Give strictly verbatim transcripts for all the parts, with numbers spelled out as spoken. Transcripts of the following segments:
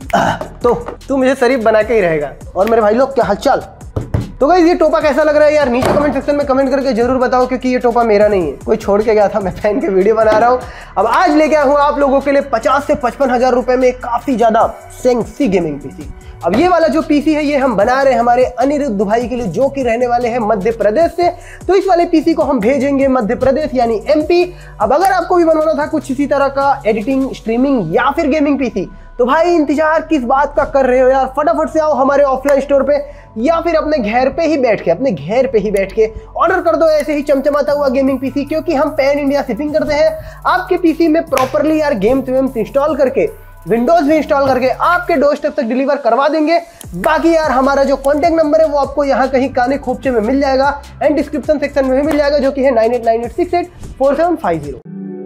तो तू मुझे शरीफ बना के ही रहेगा। और मेरे भाई लोग क्या हालचाल। तो गाइस ये टोपा कैसा लग रहा है यार, नीचे कमेंट सेक्शन में कमेंट करके जरूर बताओ, क्योंकि ये टोपा मेरा नहीं है, कोई छोड़ के गया था, मैं पहन के वीडियो बना रहा हूँ। अब आज लेके आया हूँ आप लोगों के लिए पचास से पचपन हजार रुपए में काफी ज्यादा सेंसी गेमिंग पीसी। अब ये वाला जो पीसी है ये हम बना रहे हैं हमारे अनिरुद्ध भाई के लिए, जो कि रहने वाले हैं मध्य प्रदेश से। तो इस वाले पीसी को हम भेजेंगे मध्य प्रदेश यानी एमपी। अब अगर आपको भी बनवाना था कुछ इसी तरह का एडिटिंग, स्ट्रीमिंग या फिर गेमिंग पीसी, तो भाई इंतजार किस बात का कर रहे हो यार, फटाफट से आओ हमारे ऑफलाइन स्टोर पे, या फिर अपने घर पे ही बैठ के अपने घर पे ही बैठ के ऑर्डर कर दो ऐसे ही चमचमाता हुआ गेमिंग पीसी, क्योंकि हम पैन इंडिया शिपिंग करते हैं। आपके पीसी में प्रॉपरली यार गेम्स वेम्स इंस्टॉल करके, विंडोज भी इंस्टॉल करके आपके डोरस्टेप तक डिलीवर करवा देंगे। बाकी यार हमारा जो कॉन्टैक्ट नंबर है वो आपको यहाँ कहीं काने खोपचे में मिल जाएगा एंड डिस्क्रिप्शन सेक्शन में भी मिल जाएगा, जो कि है nine eight nine eight six eight four seven five zero.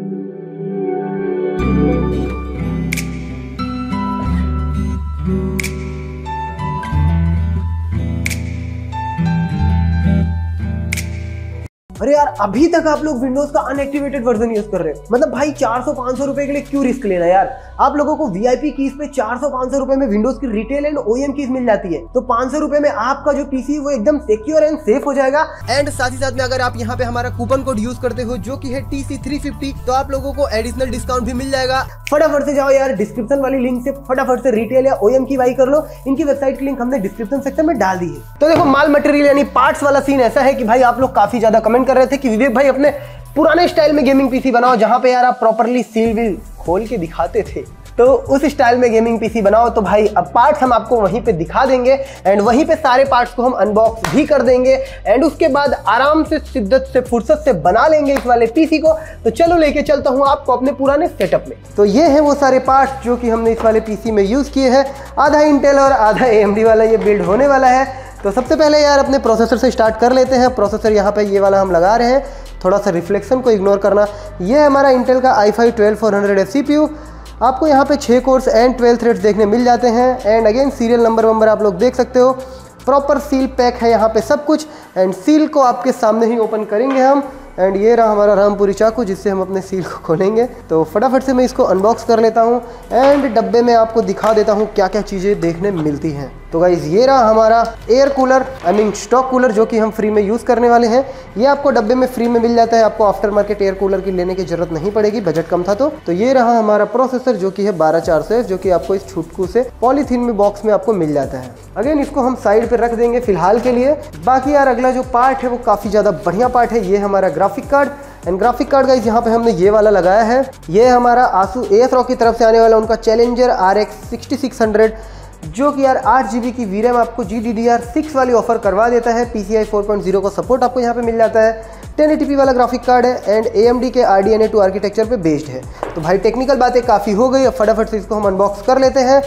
अरे यार अभी तक आप लोग विंडोज का अनएक्टिवेटेड वर्जन यूज कर रहे हैं, मतलब भाई चार सौ पाँच सौ रुपए के लिए क्यों रिस्क लेना यार। आप लोगों को वीआईपी कीज पे चार सौ पाँच सौ रुपए में विंडोज की रिटेल एंड ओईएम कीज मिल जाती है। तो पाँच सौ रुपए में आपका जो पीसी वो एकदम सिक्योर एंड सेफ हो जाएगा। एंड साथ ही साथ में अगर आप यहाँ पे हमारा कूपन कोड यूज करते हो जो कि है टी सी थ्री फिफ्टी, तो आप लोगों को एडिशनल डिस्काउंट भी मिल जाएगा। फटाफट से जाओ यार डिस्क्रिप्शन वाली लिंक से फटाफट से रिटेल या ओईएम की बाई कर लो। इनकी वेबसाइट की लिंक हमने डिस्क्रिप्शन सेक्शन में डाल दी है। तो देखो माल मटेरियल यानी पार्ट्स वाला सीन ऐसा है कि भाई आप लोग काफी ज्यादा कमेंट कर रहे थे कि विवेक भाई अपने पुराने स्टाइल में गेमिंग पीसी बनाओ, जहां पे यार आप प्रॉपर्ली सील व्हील खोल के दिखाते थे, तो उस स्टाइल में गेमिंग पीसी बनाओ। तो भाई अब पार्ट्स हम आपको वहीं पे दिखा देंगे एंड वहीं पे सारे पार्ट्स को हम अनबॉक्स भी कर देंगे एंड उसके बाद आराम से शिद्दत से फुर्सत से बना लेंगे इस वाले पीसी को। तो चलो लेके चलता हूँ आपको अपने पुराने सेटअप में। तो ये है वो सारे पार्ट्स जो कि हमने इस वाले पीसी में यूज किए हैं। आधा इंटेल और आधा एएमडी वाला ये बिल्ड होने वाला है। तो सबसे पहले यार अपने प्रोसेसर से स्टार्ट कर लेते हैं। प्रोसेसर यहाँ पे ये वाला हम लगा रहे हैं, थोड़ा सा रिफ्लेक्शन को इग्नोर करना। ये हमारा इंटेल का I five twelve four hundred F CPU. आपको यहाँ पे छः कोर्स एंड ट्वेल्व थ्रेड्स देखने मिल जाते हैं एंड अगेन सीरियल नंबर वंबर आप लोग देख सकते हो। प्रॉपर सील पैक है यहाँ पे सब कुछ एंड सील को आपके सामने ही ओपन करेंगे हम। एंड ये रहा हमारा रामपुरी चाकू जिससे हम अपने सील को खोलेंगे। तो फटाफट से मैं इसको अनबॉक्स कर लेता हूँ एंड डब्बे में आपको दिखा देता हूँ क्या क्या चीज़ें देखने मिलती हैं। तो गाइज ये रहा हमारा air cooler, I mean stock cooler, जो कि हम फ्री में यूज़ करने वाले हैं। ये आपको डब्बे में फ्री में मिल जाता है, आपको आफ्टर मार्केट एयर कूलर की लेने की जरूरत नहीं पड़ेगी, बजट कम था तो। तो ये रहा हमारा प्रोसेसर जो कि है बारह चार सौ एफ, जो कि आपको इस छुटकू से पॉलीथीन में बॉक्स में आपको मिल जाता है। अगेन इसको हम साइड पर रख देंगे फिलहाल के लिए। बाकी यार अगला जो पार्ट है वो काफ़ी ज़्यादा बढ़िया पार्ट है। ये हमारा graphic card and graphic card guys यहाँ पे हमने ये वाला लगाया है। ये हमारा आसू एस रॉक की तरफ से आने वाला उनका Challenger R X sixty six hundred, जो कि यार आठ जी बी की वी रैम आपको G D D R six वाली ऑफर करवा देता है। P C I four point zero का सपोर्ट आपको यहाँ पे मिल जाता है। टेन एटी पी वाला ग्राफिक कार्ड है एंड ए एम डी के R D N A two architecture पे बेस्ड है। तो भाई टेक्निकल बातें काफ़ी हो गई, अब फटाफट से इसको हम अनबॉक्स कर लेते हैं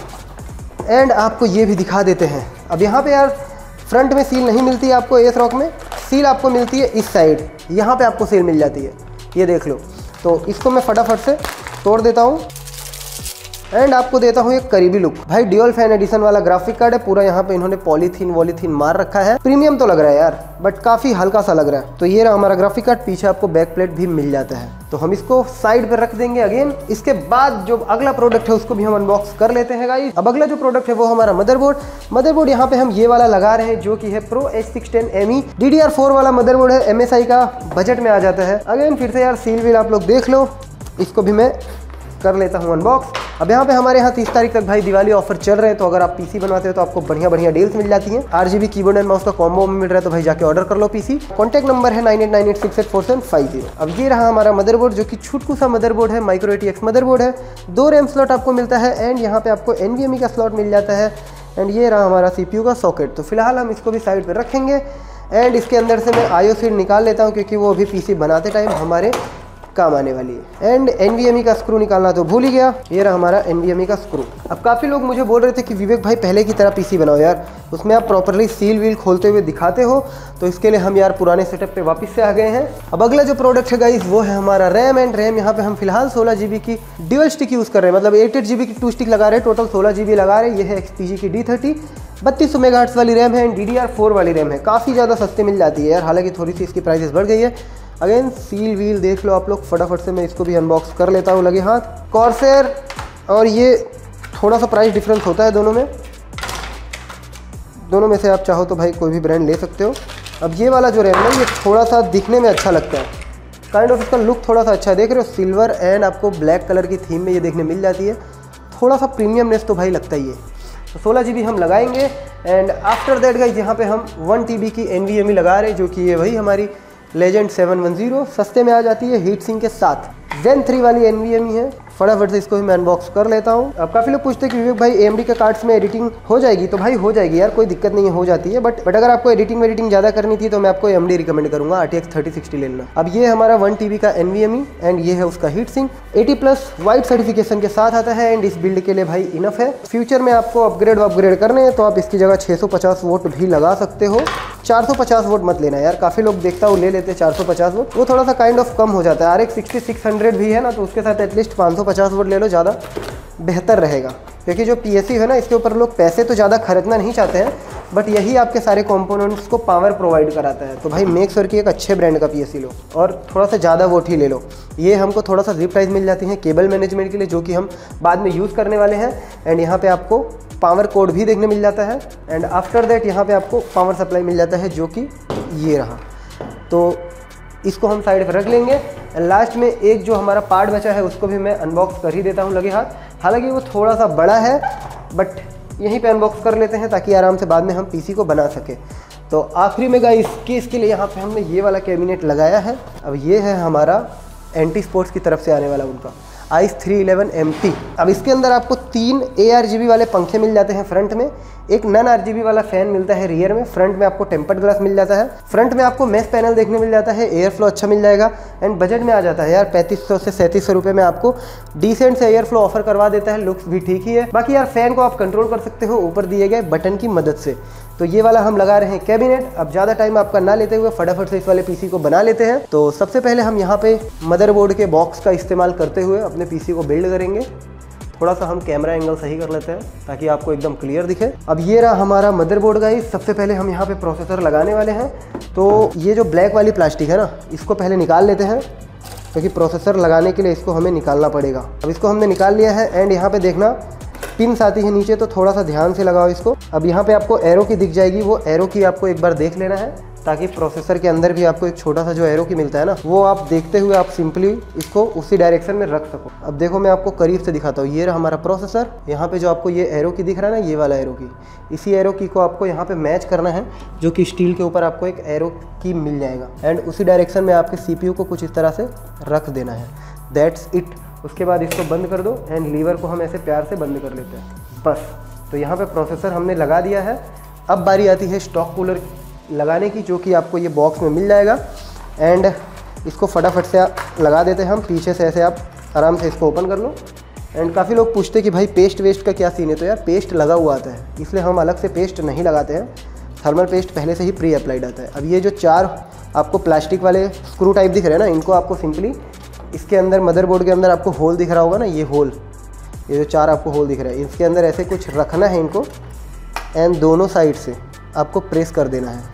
एंड आपको ये भी दिखा देते हैं। अब यहाँ पे यार फ्रंट में सील नहीं मिलती है आपको, एस रॉक में सील आपको मिलती है इस साइड, यहाँ पे आपको सील मिल जाती है, ये देख लो। तो इसको मैं फटाफट से तोड़ देता हूँ एंड आपको देता हूँ एक करीबी लुक। भाई ड्यूअल फैन एडिशन वाला ग्राफिक कार्ड है पूरा, यहाँ पे इन्होंने पॉलीथीन वॉलीथीन मार रखा है। प्रीमियम तो लग रहा है यार, बट काफी हल्का सा लग रहा है। तो ये रहा हमारा ग्राफिक कार्ड, पीछे आपको बैक प्लेट भी मिल जाता है। तो हम इसको साइड पे रख देंगे अगेन। इसके बाद जो अगला प्रोडक्ट है उसको भी हम अनबॉक्स कर लेते हैं गाइस। अब अगला जो प्रोडक्ट है वो हमारा मदरबोर्ड। मदरबोर्ड यहाँ पे हम ये वाला लगा रहे हैं जो कि है pro H six ten M E D D R four वाला मदरबोर्ड है। एम एस आई का बजट में आ जाता है। अगेन फिर से यार सील व्हील आप लोग देख लो, इसको भी मैं कर लेता हूँ अनबॉक्स। अब यहाँ पे हमारे यहाँ तीस तारीख तक भाई दिवाली ऑफर चल रहे हैं, तो अगर आप पीसी बनवाते हो तो आपको बढ़िया बढ़िया डील्स मिल जाती हैं। आरजीबी कीबोर्ड एंड माउस का कॉम्बो में मिल रहा है, तो भाई जाके ऑर्डर कर लो पीसी। कॉन्टैक्ट नंबर है nine eight nine eight six eight four seven five zero. अब ये रहा हमारा मदरबोर्ड जो कि छुटकू सा मदरबोर्ड है, micro A T X motherboard है। दो रैम स्लॉट आपको मिलता है एंड यहाँ पे आपको एनवीएमई का स्लॉट मिल जाता है एंड ये रहा हमारा सीपीयू का सॉकेट। तो फिलहाल हम इसको भी साइड पर रखेंगे एंड इसके अंदर से मैं आईओ सीड निकाल लेता हूँ क्योंकि वो अभी पीसी बनाते टाइम हमारे काम आने वाली है। एंड एनवीएमई का स्क्रू निकालना तो भूल ही गया, ये रहा हमारा एनवीएमई का स्क्रू। अब काफ़ी लोग मुझे बोल रहे थे कि विवेक भाई पहले की तरह पीसी बनाओ यार, उसमें आप प्रॉपरली सील व्हील खोलते हुए दिखाते हो। तो इसके लिए हम यार पुराने सेटअप पे वापस से आ गए हैं। अब अगला जो प्रोडक्ट है गाइस वो है हमारा रैम एंड रैम। यहाँ पे हम फिलहाल सोलह जीबी की ड्यूअल स्टिक यूज़ कर रहे हैं, मतलब एट एट जीबी की टू स्टिक लगा रहे हैं, टोटल सोलह जीबी लगा रहे हैं। ये है एक्सपीजी की डी थर्टी बत्तीस सौ मेगाहर्ट्ज़ वाली रैम है and D D R four वाली रैम है। काफ़ी ज़्यादा सस्ते मिल जाती है यार, हालांकि थोड़ी सी इसकी प्राइसेस बढ़ गई है। अगेन सील व्हील देख लो आप लोग, फटाफट से मैं इसको भी अनबॉक्स कर लेता हूँ लगे हाथ। कॉर्सर और ये थोड़ा सा प्राइस डिफरेंस होता है दोनों में, दोनों में से आप चाहो तो भाई कोई भी ब्रांड ले सकते हो। अब ये वाला जो रैम है ये थोड़ा सा दिखने में अच्छा लगता है, काइंड ऑफ इसका लुक थोड़ा सा अच्छा है, देख रहे हो सिल्वर एंड आपको ब्लैक कलर की थीम में ये देखने मिल जाती है, थोड़ा सा प्रीमियमनेस तो भाई लगता ही है। तो सोलह जी बी हम लगाएंगे एंड आफ्टर दैट गाइस यहाँ पे हम वन टी बी की एन वी एम ई लगा रहे हैं, जो कि ये वही हमारी लेजेंड सेवन वन ज़ीरो सस्ते में आ जाती है हीट सिंक के साथ। जेन थ्री वाली एन वी एम ई है, फटाफट से इसको ही मैं अनबॉक्स कर लेता हूँ। अब काफ़ी लोग पूछते हैं कि विवेक भाई ए एम डी के कार्ड्स में एडिटिंग हो जाएगी, तो भाई हो जाएगी यार, कोई दिक्कत नहीं है, हो जाती है। बट बट अगर आपको एडिटिंग वेडिटिंग ज़्यादा करनी थी तो मैं आपको ए एम डी रिकमेंड करूँगा, R T X thirty sixty ले लेना। अब ये हमारा वन टी बी का N V M E and ये है उसका heat sink, eighty plus white certification के साथ आता है एंड इस बिल्ड के लिए भाई इनफ है। फ्यूचर में आपको अपग्रेड अपग्रेड करने हैं तो आप इसकी जगह छः सौ पचास वोट भी लगा सकते हो, चार सौ पचास वोट मत लेना यार, काफ़ी लोग देखता हूँ ले लेते हैं चार सौ पचास वोट, वो थोड़ा सा काइंड ऑफ कम हो जाता है। R X sixty six hundred भी है ना, तो उसके साथ एटलीस्ट पाँच सौ पचास वोट ले लो, ज़्यादा बेहतर रहेगा। क्योंकि जो पी एस यू है ना, इसके ऊपर लोग पैसे तो ज़्यादा खरीदना नहीं चाहते हैं, बट यही आपके सारे कंपोनेंट्स को पावर प्रोवाइड कराता है। तो भाई मेक श्योर कि एक अच्छे ब्रांड का पी एस यू लो और थोड़ा सा ज़्यादा वोट ही ले लो। ये हमको थोड़ा सा जिप प्राइस मिल जाती है केबल मैनेजमेंट के लिए, जो कि हम बाद में यूज़ करने वाले हैं। एंड यहाँ पे आपको पावर कोड भी देखने मिल जाता है एंड आफ्टर दैट यहाँ पे आपको पावर सप्लाई मिल जाता है, जो कि ये रहा। तो इसको हम साइड पर रख लेंगे। लास्ट में एक जो हमारा पार्ट बचा है उसको भी मैं अनबॉक्स कर ही देता हूँ लगे हाथ, हालांकि वो थोड़ा सा बड़ा है बट यहीं पे अनबॉक्स कर लेते हैं ताकि आराम से बाद में हम पीसी को बना सके। तो आखिरी में गाइस केस के लिए यहाँ पे हमने ये वाला कैबिनेट लगाया है। अब ये है हमारा एंटी स्पोर्ट्स की तरफ से आने वाला उनका ice three eleven M T. अब इसके अंदर आपको तीन ए आर जी बी वाले पंखे मिल जाते हैं फ्रंट में, एक नन आर जी बी वाला फैन मिलता है रियर में, फ्रंट में आपको टेम्पर्ड ग्लास मिल जाता है, फ्रंट में आपको मेश पैनल देखने मिल जाता है, एयर फ्लो अच्छा मिल जाएगा एंड बजट में आ जाता है यार पैंतीस सौ से सैंतीस सौ रुपये में आपको डिसेंट से एयर फ्लो ऑफर करवा देता है। लुक्स भी ठीक ही है। बाकी यार फैन को आप कंट्रोल कर सकते हो ऊपर दिए गए बटन की मदद से। तो ये वाला हम लगा रहे हैं कैबिनेट। अब ज़्यादा टाइम आपका ना लेते हुए फटाफट से इस वाले पीसी को बना लेते हैं। तो सबसे पहले हम यहाँ पे मदरबोर्ड के बॉक्स का इस्तेमाल करते हुए अपने पीसी को बिल्ड करेंगे। थोड़ा सा हम कैमरा एंगल सही कर लेते हैं ताकि आपको एकदम क्लियर दिखे। अब ये रहा हमारा मदरबोर्ड गाइस। सबसे पहले हम यहाँ पे प्रोसेसर लगाने वाले हैं। तो ये जो ब्लैक वाली प्लास्टिक है ना, इसको पहले निकाल लेते हैं क्योंकि प्रोसेसर लगाने के लिए इसको हमें निकालना पड़ेगा। अब इसको हमने निकाल लिया है एंड यहाँ पे देखना पिन्स आती है नीचे, तो थोड़ा सा ध्यान से लगाओ इसको। अब यहाँ पे आपको एरो की दिख जाएगी, वो एरो की आपको एक बार देख लेना है ताकि प्रोसेसर के अंदर भी आपको एक छोटा सा जो एरो की मिलता है ना, वो आप देखते हुए आप सिंपली इसको उसी डायरेक्शन में रख सको। अब देखो मैं आपको करीब से दिखाता हूँ। ये रहा हमारा प्रोसेसर। यहाँ पे जो आपको ये एरो की दिख रहा है ना, ये वाला एरो की, इसी एरो की को आपको यहाँ पे मैच करना है, जो कि स्टील के ऊपर आपको एक एरो की मिल जाएगा एंड उसी डायरेक्शन में आपके सी पी यू को कुछ इस तरह से रख देना है। That's it. उसके बाद इसको बंद कर दो एंड लीवर को हम ऐसे प्यार से बंद कर लेते हैं बस। तो यहाँ पे प्रोसेसर हमने लगा दिया है। अब बारी आती है स्टॉक कूलर लगाने की, जो कि आपको ये बॉक्स में मिल जाएगा एंड इसको फटाफट से लगा देते हैं हम। पीछे से ऐसे आप आराम से इसको ओपन कर लो। एंड काफ़ी लोग पूछते कि भाई पेस्ट वेस्ट का क्या सीन है, तो यार पेस्ट लगा हुआ आता है, इसलिए हम अलग से पेस्ट नहीं लगाते हैं। थर्मल पेस्ट पहले से ही प्री अप्लाइड आता है। अब ये जो चार आपको प्लास्टिक वाले स्क्रू टाइप दिख रहे हैं ना, इनको आपको सिंपली इसके अंदर मदरबोर्ड के अंदर आपको होल दिख रहा होगा ना, ये होल, ये जो चार आपको होल दिख रहा है, इसके अंदर ऐसे कुछ रखना है इनको एंड दोनों साइड से आपको प्रेस कर देना है।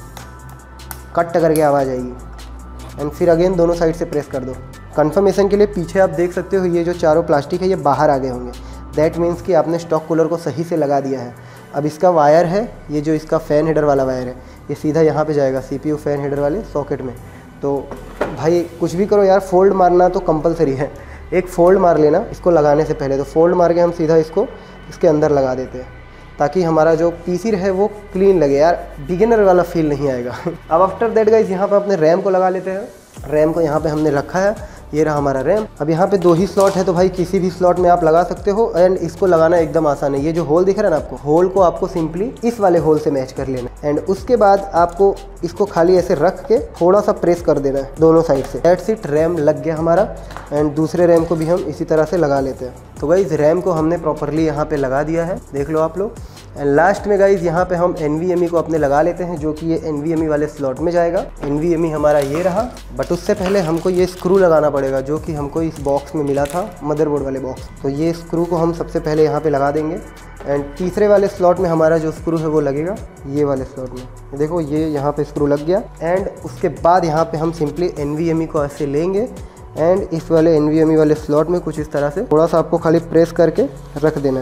कट करके आवाज़ आएगी एंड फिर अगेन दोनों साइड से प्रेस कर दो। कंफर्मेशन के लिए पीछे आप देख सकते हो ये जो चारों प्लास्टिक है ये बाहर आ गए होंगे। दैट मीन्स कि आपने स्टॉक कूलर को सही से लगा दिया है। अब इसका वायर है, ये जो इसका फ़ैन हेडर वाला वायर है, ये सीधा यहाँ पे जाएगा C P U fan header वाले सॉकेट में। तो भाई कुछ भी करो यार, फोल्ड मारना तो कंपलसरी है। एक फ़ोल्ड मार लेना इसको लगाने से पहले। तो फोल्ड मार के हम सीधा इसको इसके अंदर लगा देते हैं ताकि हमारा जो पीसी रहे वो क्लीन लगे यार, बिगिनर वाला फील नहीं आएगा। अब आफ्टर दैट गाइस यहाँ पे अपने रैम को लगा लेते हैं। रैम को यहाँ पे हमने रखा है, ये रहा हमारा रैम। अब यहाँ पे दो ही स्लॉट है, तो भाई किसी भी स्लॉट में आप लगा सकते हो एंड इसको लगाना एकदम आसान है। ये जो होल दिख रहा है ना आपको, होल को आपको सिंपली इस वाले होल से मैच कर लेना एंड उसके बाद आपको इसको खाली ऐसे रख के थोड़ा सा प्रेस कर देना है दोनों साइड से। दैट्स इट, रैम लग गया हमारा एंड दूसरे रैम को भी हम इसी तरह से लगा लेते हैं। तो गाइस रैम को हमने प्रॉपरली यहाँ पे लगा दिया है, देख लो आप लोग। एंड लास्ट में गाइज यहाँ पे हम एन वी एम ई को अपने लगा लेते हैं, जो कि ये एन वी एम ई वाले स्लॉट में जाएगा। एन वी एम ई हमारा ये रहा, बट उससे पहले हमको ये स्क्रू लगाना पड़ेगा जो कि हमको इस बॉक्स में मिला था, मदरबोर्ड वाले बॉक्स। तो ये स्क्रू को हम सबसे पहले यहाँ पे लगा देंगे एंड तीसरे वाले स्लॉट में हमारा जो स्क्रू है वो लगेगा ये वाले स्लॉट में। देखो ये यहाँ पे स्क्रू लग गया एंड उसके बाद यहाँ पे हम simply N V M E को ऐसे लेंगे एंड इस वाले एन वी एम ई वाले स्लॉट में कुछ इस तरह से थोड़ा सा आपको खाली प्रेस करके रख देना है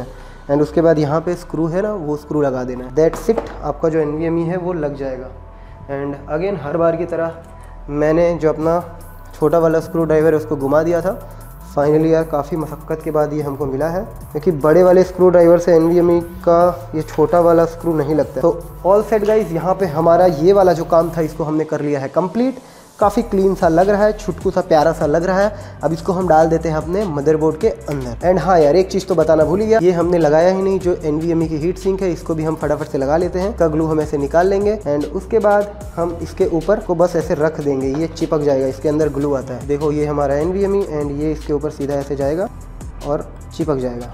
एंड उसके बाद यहाँ पे स्क्रू है ना, वो स्क्रू लगा देना है। दैट्स इट, आपका जो एनवीएमई है वो लग जाएगा। एंड अगेन हर बार की तरह मैंने जो अपना छोटा वाला स्क्रू ड्राइवर है उसको घुमा दिया था। फाइनली यार काफ़ी मशक्क़त के बाद ये हमको मिला है, क्योंकि बड़े वाले स्क्रू ड्राइवर से एनवीएमई का ये छोटा वाला स्क्रू नहीं लगता। तो ऑल सेट गाइज, यहाँ पे हमारा ये वाला जो काम था इसको हमने कर लिया है कंप्लीट। काफ़ी क्लीन सा लग रहा है, छुटकू सा प्यारा सा लग रहा है। अब इसको हम डाल देते हैं अपने मदरबोर्ड के अंदर। एंड हाँ यार, एक चीज़ तो बताना भूल गया, ये हमने लगाया ही नहीं, जो एनवीएमई की हीट सिंक है इसको भी हम फटाफट से लगा लेते हैं। का ग्लू हम ऐसे निकाल लेंगे एंड उसके बाद हम इसके ऊपर को बस ऐसे रख देंगे, ये चिपक जाएगा। इसके अंदर ग्लू आता है, देखो ये हमारा एनवीएमई एंड ये इसके ऊपर सीधा ऐसे जाएगा और चिपक जाएगा।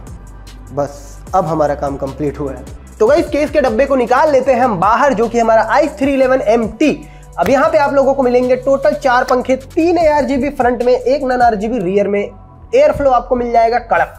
बस अब हमारा काम कंप्लीट हुआ है। तो गाइस केस के डब्बे को निकाल लेते हैं हम बाहर, जो कि हमारा I three eleven M T. अब यहाँ पे आप लोगों को मिलेंगे टोटल चार पंखे, तीन A R G B front में, एक non R G B rear में। एयर फ्लो आपको मिल जाएगा कड़क।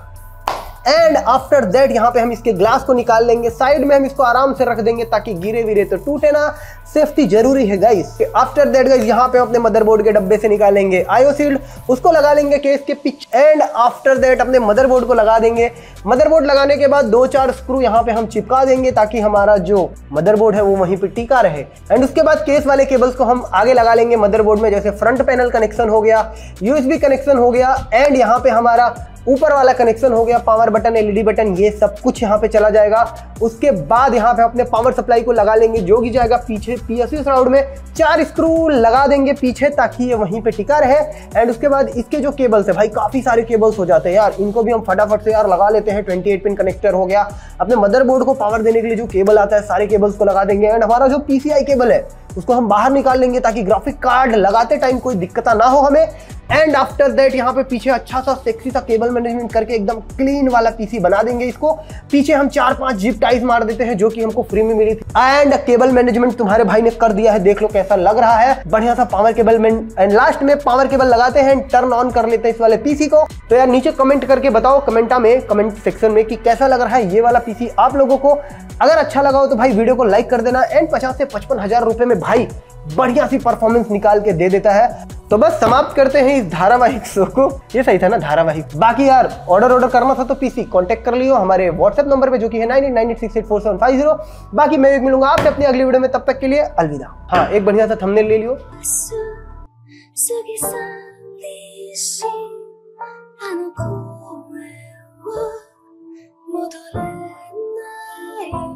एंड आफ्टर दैट यहाँ पे हम इसके ग्लास को निकाल लेंगे, साइड में हम इसको आराम से रख देंगे ताकि गिरे विरे तो टूटे ना, सेफ्टी जरूरी है गाइस। आफ्टर दैट गाइस यहाँ पे अपने मदरबोर्ड के डब्बे से निकालेंगे आईओ शील्ड, उसको लगा लेंगे केस के पिच। एंड आफ्टर दैट अपने मदरबोर्ड को लगा देंगे। मदरबोर्ड लगाने के बाद दो चार स्क्रू यहाँ पे हम चिपका देंगे ताकि हमारा जो मदरबोर्ड है वो वहीं पे टिका रहे। एंड उसके बाद केस वाले केबल्स को हम आगे लगा लेंगे मदरबोर्ड में, जैसे फ्रंट पैनल कनेक्शन हो गया, यूएसबी कनेक्शन हो गया, एंड यहाँ पे हमारा ऊपर वाला कनेक्शन हो गया, पावर बटन, एलईडी बटन, ये सब कुछ यहाँ पे चला जाएगा। उसके बाद यहाँ पे अपने पावर सप्लाई को लगा लेंगे, जो कि जाएगा पीछे पीएसयू सराउंड में। चार स्क्रू लगा देंगे पीछे ताकि ये वहीं पे टिका रहे। एंड उसके बाद इसके जो केबल्स है भाई, काफी सारे केबल्स हो जाते हैं यार, इनको भी हम फटाफट से यार लगा लेते हैं। अट्ठाईस पिन कनेक्टर हो गया, अपने मदरबोर्ड को पावर देने के लिए जो केबल आता है सारे केबल्स को लगा देंगे। एंड हमारा जो पीसीआई केबल है उसको हम बाहर निकाल लेंगे ताकि ग्राफिक कार्ड लगाते टाइम कोई दिक्कत ना हो हमें। एंड आफ्टर दैट यहाँ पे पीछे अच्छा सा सेक्सी सा केबल मैनेजमेंट करके एकदम क्लीन वाला पीसी बना देंगे इसको। पीछे हम चार पांच जिप टाइज मार देते हैं जो कि हमको फ्री में मिली थी। एंड केबल मैनेजमेंट तुम्हारे भाई ने कर दिया है, देख लो कैसा लग रहा है, बढ़िया सा पावर केबल। एंड लास्ट में पावर केबल लगाते हैं, टर्न ऑन कर लेते हैं इस वाले पीसी को। तो यार नीचे कमेंट करके बताओ कमेंटा में, कमेंट सेक्शन में कि कैसा लग रहा है ये वाला पीसी आप लोगों को। अगर अच्छा लगा हो तो भाई वीडियो को लाइक कर देना। एंड पचास से पचपन हजार रुपए में भाई बढ़िया सी परफॉर्मेंस निकाल के दे देता है। तो बस समाप्त करते हैं इस धारावाहिक शो को। ये सही था ना, धारावाहिक। बाकी यार ऑर्डर ऑर्डर करना था तो पीसी कांटेक्ट कर लियो हमारे व्हाट्सएप नंबर पे, जो कि है nine eight nine eight six eight four seven five zero. बाकी मैं एक मिलूंगा आपसे अपनी अगली वीडियो में, तब तक के लिए अलविदा। हाँ, एक बढ़िया सा थंबनेल ले लियो। 수 속에 살리신 나누고